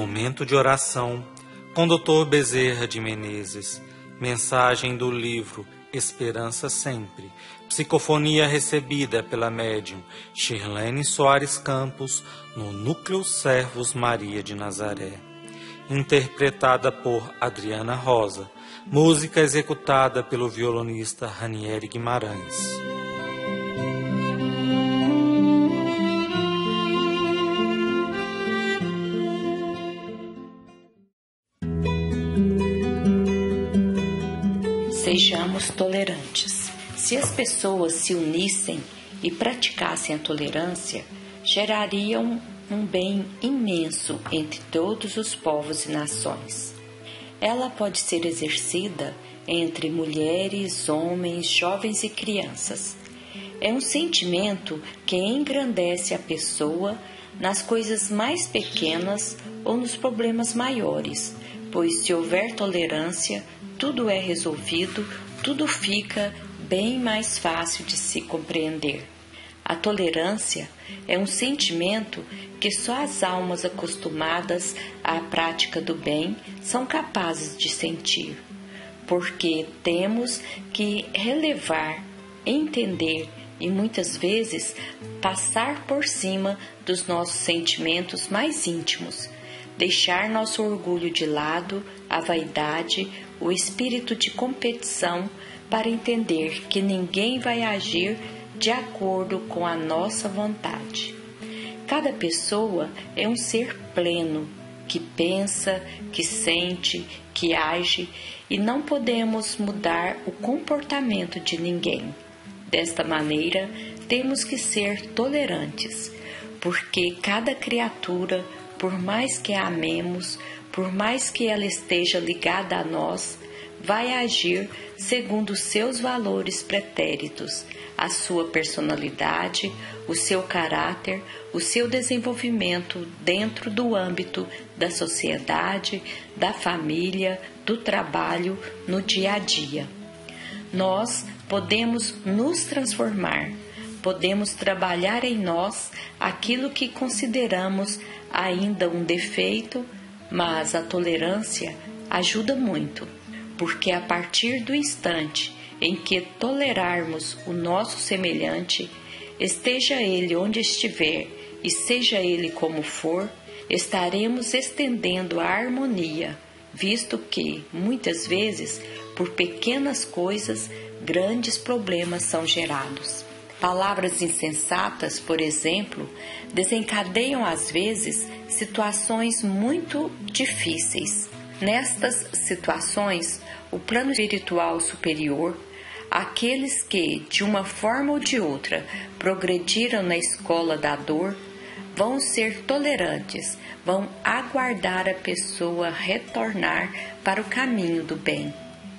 Momento de oração com Dr. Bezerra de Menezes. Mensagem do livro Esperança Sempre. Psicofonia recebida pela médium Shirlene Soares Campos no Núcleo Servos Maria de Nazaré. Interpretada por Adriana Rosa. Música executada pelo violonista Ranieri Guimarães. Sejamos tolerantes. Se as pessoas se unissem e praticassem a tolerância, gerariam um bem imenso entre todos os povos e nações. Ela pode ser exercida entre mulheres, homens, jovens e crianças. É um sentimento que engrandece a pessoa nas coisas mais pequenas ou nos problemas maiores, pois se houver tolerância, tudo é resolvido, tudo fica bem mais fácil de se compreender. A tolerância é um sentimento que só as almas acostumadas à prática do bem são capazes de sentir, porque temos que relevar, entender e muitas vezes passar por cima dos nossos sentimentos mais íntimos, deixar nosso orgulho de lado, a vaidade, o espírito de competição, para entender que ninguém vai agir de acordo com a nossa vontade. Cada pessoa é um ser pleno, que pensa, que sente, que age, e não podemos mudar o comportamento de ninguém. Desta maneira, temos que ser tolerantes, porque cada criatura, por mais que a amemos, por mais que ela esteja ligada a nós, vai agir segundo os seus valores pretéritos, a sua personalidade, o seu caráter, o seu desenvolvimento dentro do âmbito da sociedade, da família, do trabalho, no dia a dia. Nós podemos nos transformar, podemos trabalhar em nós aquilo que consideramos ainda um defeito, mas a tolerância ajuda muito, porque a partir do instante em que tolerarmos o nosso semelhante, esteja ele onde estiver e seja ele como for, estaremos estendendo a harmonia, visto que, muitas vezes, por pequenas coisas, grandes problemas são gerados. Palavras insensatas, por exemplo, desencadeiam às vezes situações muito difíceis. Nestas situações, o plano espiritual superior, aqueles que, de uma forma ou de outra, progrediram na escola da dor, vão ser tolerantes, vão aguardar a pessoa retornar para o caminho do bem.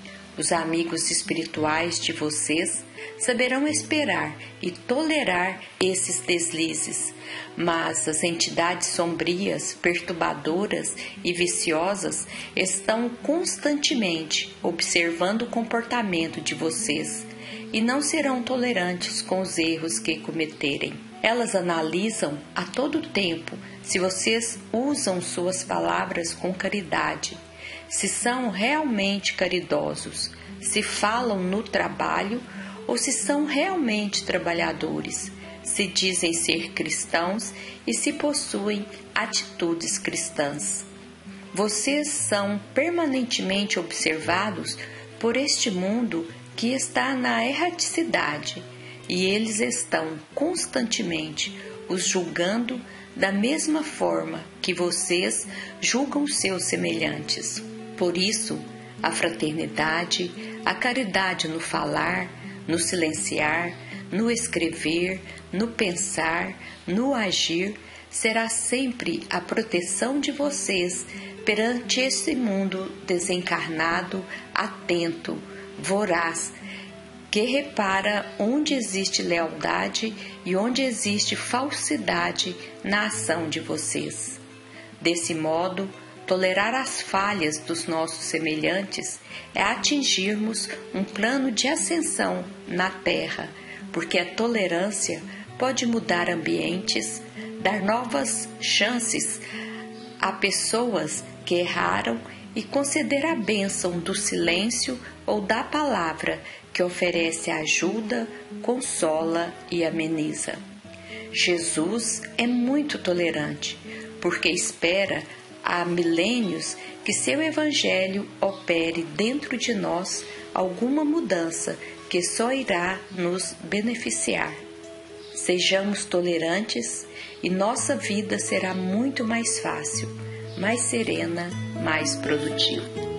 Os amigos espirituais de vocês saberão esperar e tolerar esses deslizes, mas as entidades sombrias, perturbadoras e viciosas estão constantemente observando o comportamento de vocês e não serão tolerantes com os erros que cometerem. Elas analisam a todo tempo se vocês usam suas palavras com caridade, se são realmente caridosos, se falam no trabalho ou se são realmente trabalhadores, se dizem ser cristãos e se possuem atitudes cristãs. Vocês são permanentemente observados por este mundo que está na erraticidade e eles estão constantemente os julgando da mesma forma que vocês julgam seus semelhantes. Por isso, a fraternidade, a caridade no falar, no silenciar, no escrever, no pensar, no agir, será sempre a proteção de vocês perante esse mundo desencarnado, atento, voraz, que repara onde existe lealdade e onde existe falsidade na ação de vocês. Desse modo, tolerar as falhas dos nossos semelhantes é atingirmos um plano de ascensão na Terra, porque a tolerância pode mudar ambientes, dar novas chances a pessoas que erraram e conceder a bênção do silêncio ou da palavra que oferece ajuda, consola e ameniza. Jesus é muito tolerante, porque espera há milênios que seu Evangelho opere dentro de nós alguma mudança que só irá nos beneficiar. Sejamos tolerantes e nossa vida será muito mais fácil, mais serena, mais produtiva.